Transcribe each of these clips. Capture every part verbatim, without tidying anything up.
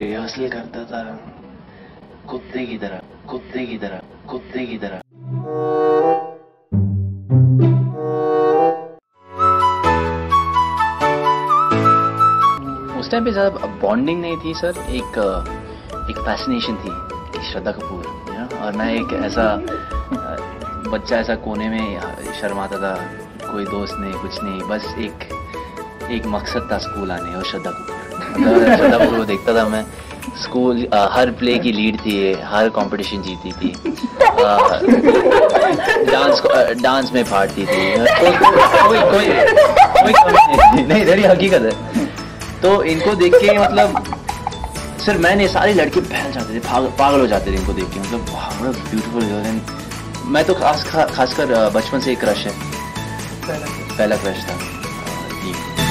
Rehearsal करता था कुत्ते की तरह कुत्ते की तरह कुत्ते की तरह। उस टाइम पे ज़्यादा बॉन्डिंग नहीं थी सर, एक एक फैसिनेशन थी श्रद्धा कपूर, यू नो, और मैं एक ऐसा बच्चा ऐसा कोने में शर्माता था, कोई दोस्त नहीं कुछ नहीं, बस एक एक मकसद था स्कूल आने और श्रद्धा कपूर मतलब श्रद्धा कपूर को देखता था मैं। स्कूल आ, हर प्ले की लीड थी, हर कंपटीशन जीती थी, आ, डांस डांस में फाड़ती थी, को, को, कोई कोई कोई नहीं, नहीं मेरी हकीकत है। तो इनको देख के मतलब सर मैंने सारे लड़के बहल जाते थे, पागल हो जाते थे इनको देख के, मतलब वाह ब्यूटीफुल गर्ल। मैं तो खास खा, खासकर बचपन से एक क्रश है, पहला क्रश था जी।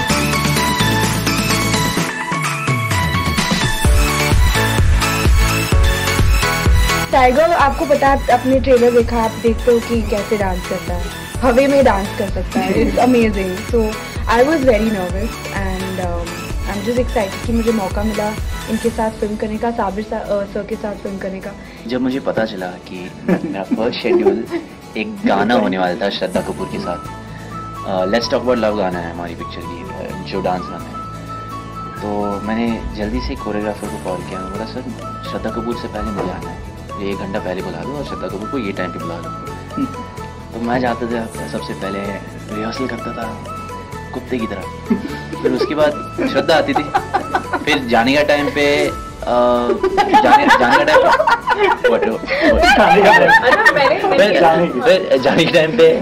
टाइगर, आपको पता है, अपने ट्रेलर देखा, आप देखते हो कि कैसे डांस करता है, हवे में डांस कर सकता है, it's amazing. So I was very nervous and I am just excited कि मुझे मौका मिला इनके साथ फिल्म करने का, साबिर सर के साथ फिल्म करने का। जब मुझे पता चला कि मेरा फर्स्ट शेड्यूल एक गाना होने वाला था श्रद्धा कपूर के साथ, लेट्स टॉक अबाउट लव गाना है हमारी पिक्चर की, जो डांस गाना है, तो मैंने जल्दी से कोरियोग्राफर को कॉल किया, बोला सर श्रद्धा कपूर से पहले मुझे आना है, एक घंटा पहले बुला लो और श्रद्धा कपूर को ये टाइम पे बुला लो। तो मैं जाता था, सबसे पहले रिहर्सल करता था कुत्ते की तरह, फिर उसके बाद श्रद्धा आती थी, फिर जाने का टाइम पे आ, जाने जाने का टाइम फिर जाने के टाइम पे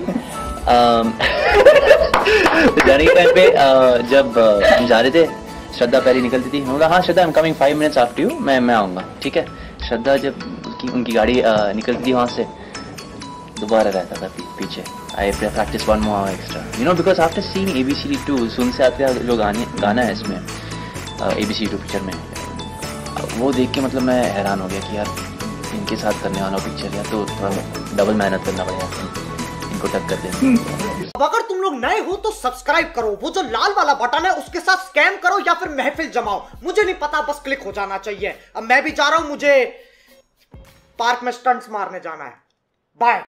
जाने के टाइम पे जब हम जा रहे थे, श्रद्धा पहले निकलती थी, मैं बोला हाँ Shraddha I am coming five minutes after you, मैं मैं आऊँगा, ठीक है। श्रद्धा जब उनकी गाड़ी निकलती थी वहाँ से, दोबारा रहता था पीछे, I practice one more extra, you know, because after seeing A B C D two, सुन से आते जो गाने गाना है इसमें A B C D two picture में, वो देख के मतलब मैं हैरान हो गया कि यार इनके साथ करने वाला पिक्चर है तो थोड़ा डबल मेहनत करना पड़ेगा इनको टक्कर देने। अब अगर तुम लोग नए हो तो सब्सक्राइब करो, वो जो लाल वाला बटन है उसके साथ स्कैम करो या फिर महफिल जमाओ, मुझे नहीं पता, बस क्लिक हो जाना चाहिए। अब मैं भी जा रहा हूं, मुझे पार्क में स्टंट्स मारने जाना है। बाय।